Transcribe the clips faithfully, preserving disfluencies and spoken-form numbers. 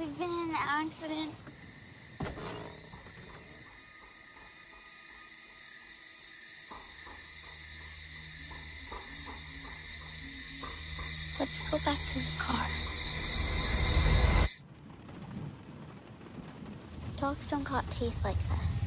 We've been in an accident. Let's go back to the car. Dogs don't got teeth like this.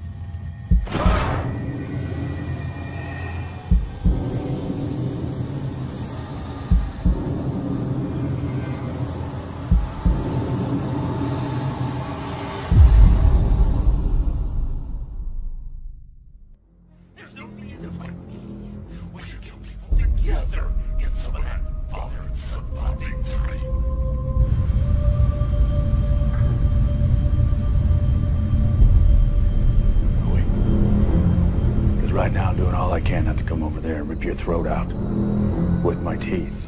There's no need to fight me. We can kill people together. Get some of that father and son bonding time. Right now, I'm doing all I can not to come over there and rip your throat out with my teeth.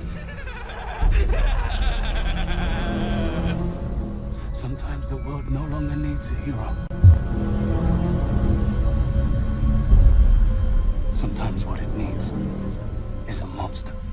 Sometimes the world no longer needs a hero. Sometimes what it needs is a monster.